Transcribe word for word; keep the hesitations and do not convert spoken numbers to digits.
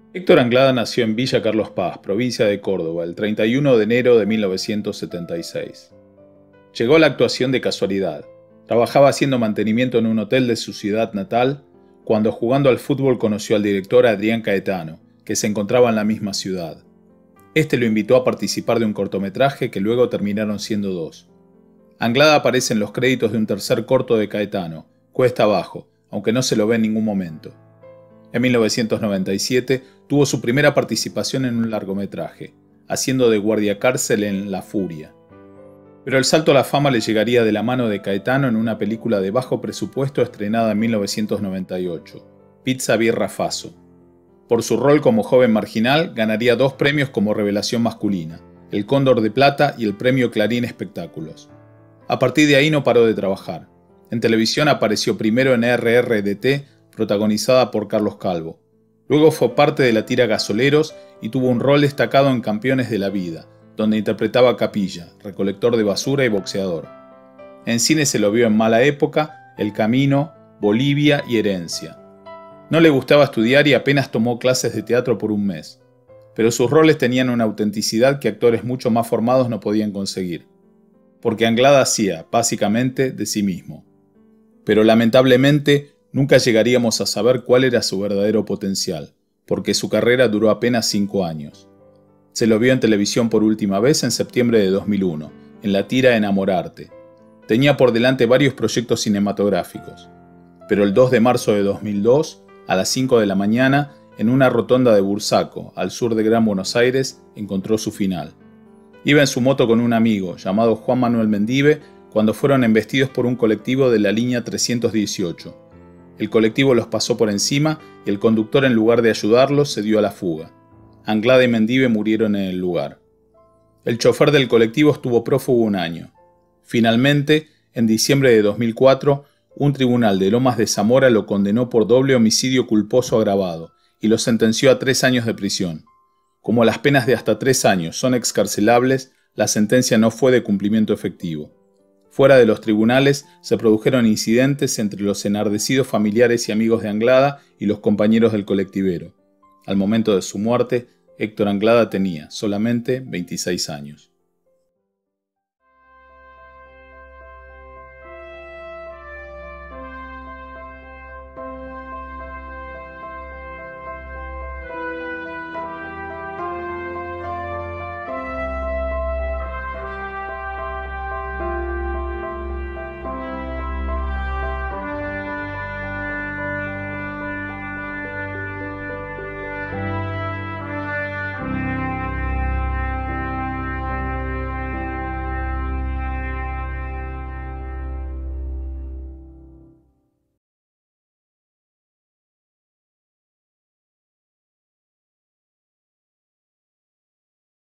Héctor Anglada nació en Villa Carlos Paz, provincia de Córdoba, el treinta y uno de enero de mil novecientos setenta y seis. Llegó a la actuación de casualidad. Trabajaba haciendo mantenimiento en un hotel de su ciudad natal, cuando jugando al fútbol conoció al director Adrián Caetano, que se encontraba en la misma ciudad. Este lo invitó a participar de un cortometraje que luego terminaron siendo dos. Anglada aparece en los créditos de un tercer corto de Caetano, Cuesta Abajo, aunque no se lo ve en ningún momento. En mil novecientos noventa y siete tuvo su primera participación en un largometraje, haciendo de guardia cárcel en La Furia. Pero el salto a la fama le llegaría de la mano de Caetano en una película de bajo presupuesto estrenada en mil novecientos noventa y ocho, Pizza Birra Faso. Por su rol como joven marginal ganaría dos premios como revelación masculina, el Cóndor de Plata y el premio Clarín Espectáculos. A partir de ahí no paró de trabajar. En televisión apareció primero en R R D T, protagonizada por Carlos Calvo. Luego fue parte de la tira Gasoleros y tuvo un rol destacado en Campeones de la Vida, donde interpretaba a Capilla, recolector de basura y boxeador. En cine se lo vio en Mala Época, El Camino, Bolivia y Herencia. No le gustaba estudiar y apenas tomó clases de teatro por un mes, pero sus roles tenían una autenticidad que actores mucho más formados no podían conseguir, porque Anglada hacía, básicamente, de sí mismo. Pero lamentablemente, nunca llegaríamos a saber cuál era su verdadero potencial, porque su carrera duró apenas cinco años. Se lo vio en televisión por última vez en septiembre de dos mil uno, en la tira Enamorarte. Tenía por delante varios proyectos cinematográficos, pero el dos de marzo de dos mil dos, a las cinco de la mañana, en una rotonda de Bursaco, al sur de Gran Buenos Aires, encontró su final. Iba en su moto con un amigo, llamado Juan Manuel Mendive, cuando fueron embestidos por un colectivo de la línea trescientos dieciocho. El colectivo los pasó por encima y el conductor, en lugar de ayudarlos, se dio a la fuga. Anglada y Mendive murieron en el lugar. El chofer del colectivo estuvo prófugo un año. Finalmente, en diciembre de dos mil cuatro, un tribunal de Lomas de Zamora lo condenó por doble homicidio culposo agravado y lo sentenció a tres años de prisión. Como las penas de hasta tres años son excarcelables, la sentencia no fue de cumplimiento efectivo. Fuera de los tribunales se produjeron incidentes entre los enardecidos familiares y amigos de Anglada y los compañeros del colectivero. Al momento de su muerte, Héctor Anglada tenía solamente veintiséis años.